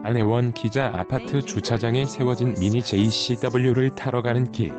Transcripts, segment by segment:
안혜원 기자 아파트 주차장에 세워진 미니 JCW를 타러 가는 길.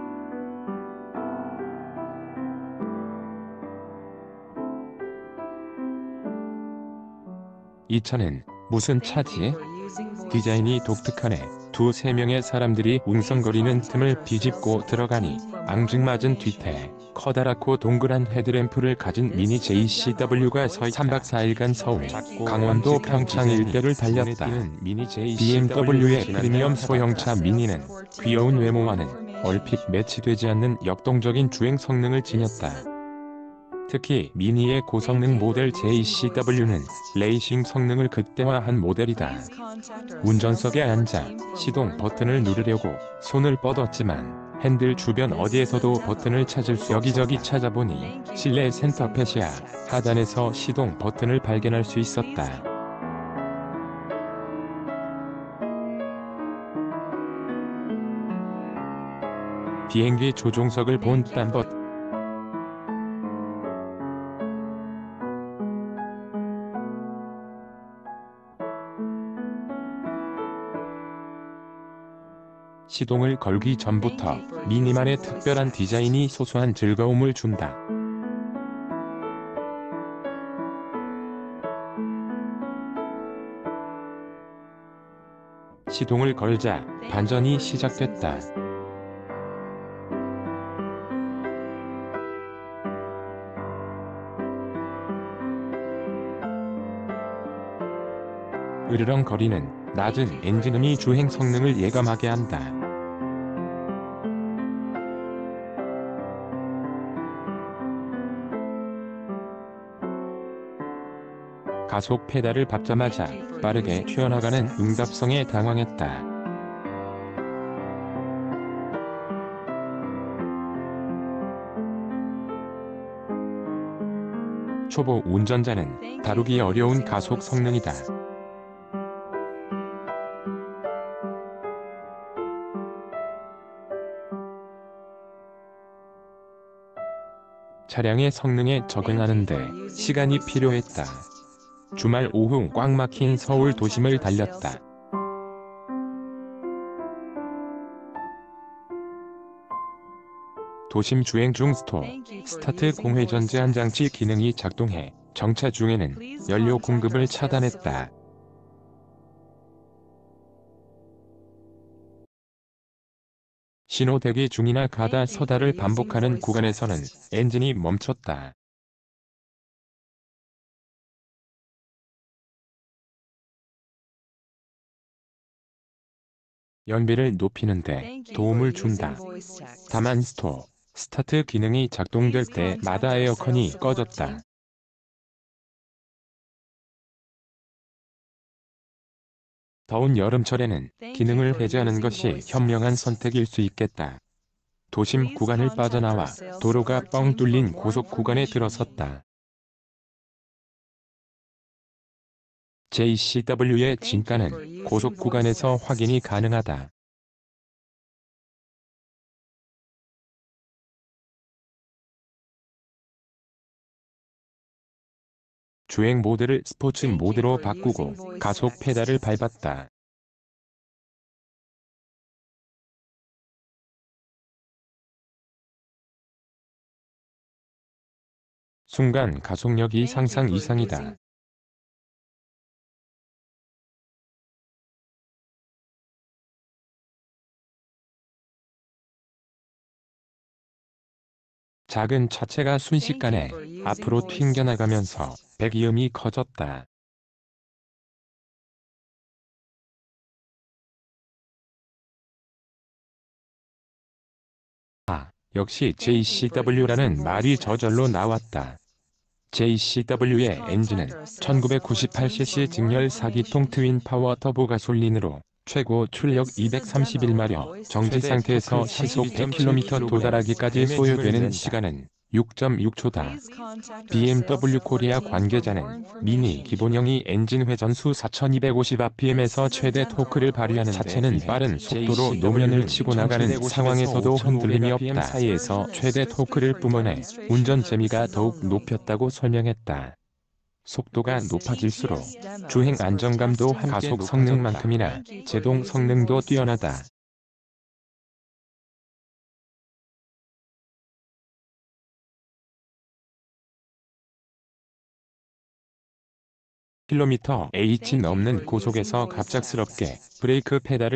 이 차는 무슨 차지? 디자인이 독특하네. 두세 명의 사람들이 웅성거리는 틈을 비집고 들어가니 앙증맞은 뒤태 커다랗고 동그란 헤드램프를 가진 미니 JCW가 서 3박 4일간 서울, 강원도 평창 일대를 달렸다. BMW의 프리미엄 소형차 미니는 귀여운 외모와는 얼핏 매치되지 않는 역동적인 주행 성능을 지녔다. 특히 미니의 고성능 모델 JCW는 레이싱 성능을 극대화한 모델이다. 운전석에 앉아 시동 버튼을 누르려고 손을 뻗었지만 핸들 주변 어디에서도 버튼을 찾을 수 여기저기 찾아보니 실내 센터펫이야 하단에서 시동 버튼을 발견할 수 있었다. 비행기 조종석을 본 딴벗. 시동을 걸기 전부터 미니만의 특별한 디자인이 소소한 즐거움을 준다. 시동을 걸자 반전이 시작됐다. 으르렁거리는 낮은 엔진음이 주행 성능을 예감하게 한다. 가속 페달을 밟자마자 빠르게 튀어나가는 응답성에 당황했다. 초보 운전자는 다루기 어려운 가속 성능이다. 차량의 성능에 적응하는데 시간이 필요했다. 주말 오후 꽉 막힌 서울 도심을 달렸다. 도심 주행 중 스타트 공회전 제한 장치 기능이 작동해 정차 중에는 연료 공급을 차단했다. 신호 대기 중이나 가다 서다를 반복하는 구간에서는 엔진이 멈췄다. 연비를 높이는데 도움을 준다. 다만 스타트 기능이 작동될 때마다 에어컨이 꺼졌다. 더운 여름철에는 기능을 해제하는 것이 현명한 선택일 수 있겠다. 도심 구간을 빠져나와 도로가 뻥 뚫린 고속 구간에 들어섰다. JCW의 진가는 고속 구간에서 확인이 가능하다. 주행 모드를 스포츠 모드로 바꾸고 가속 페달을 밟았다. 순간 가속력이 상상 이상이다. 작은 차체가 순식간에 앞으로 튕겨나가면서 배기음이 커졌다. 역시 JCW라는 말이 저절로 나왔다. JCW의 엔진은 1998cc 직렬 4기통 트윈 파워 터보 가솔린으로 최고 출력 231마력, 정지 상태에서 시속 100km 도달하기까지 소요되는 시간은 6.6초다. BMW 코리아 관계자는 미니 기본형이 엔진 회전수 4250rpm에서 최대 토크를 발휘하는 차체는 빠른 속도로 노면을 치고 나가는 상황에서도 흔들림이 없다. 사이에서 최대 토크를 뿜어내 운전 재미가 더욱 높였다고 설명했다. 속도가 높아질수록 주행 안정감도 가속 성능만큼이나 제동 성능도 뛰어나다. 킬로미터 h 넘는 고속에서 갑작스럽게 브레이크 페달을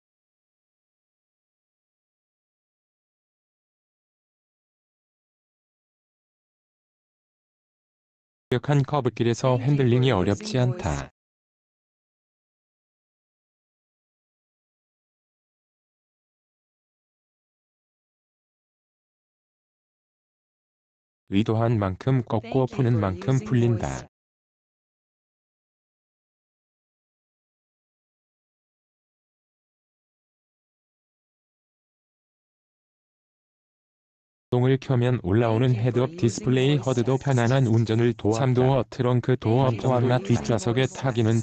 한 커브길에서 핸들링이 어렵지 않다. 의도한 만큼 꺾고 푸는 만큼 풀린다. 시동을 켜면 올라오는 헤드업 디스플레이 HUD도 편안한 운전을 도왔다. 3도어 트렁크 도어 포함나 뒷좌석에 타기는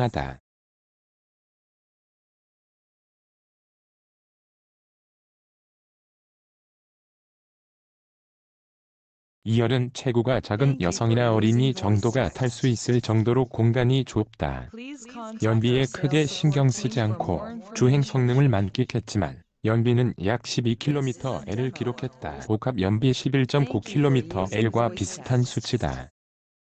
불편하다.2열은 체구가 작은 여성이나 어린이 정도가 탈 수 있을 정도로 공간이 좁다. 연비에 크게 신경 쓰지 않고 주행 성능을 만끽했지만 연비는 약 12kml을 기록했다. 복합 연비 11.9kml과 비슷한 수치다.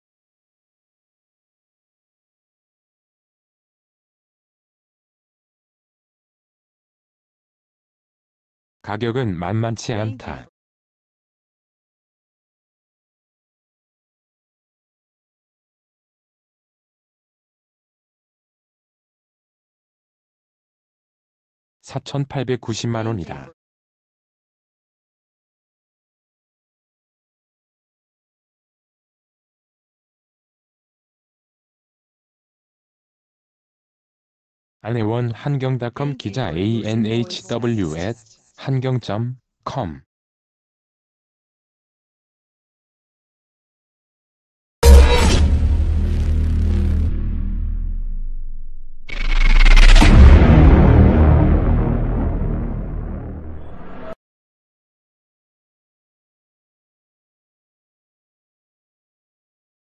가격은 만만치 않다. $4,890만원이다. 안혜원 한경닷컴 기자 anhw@한경.com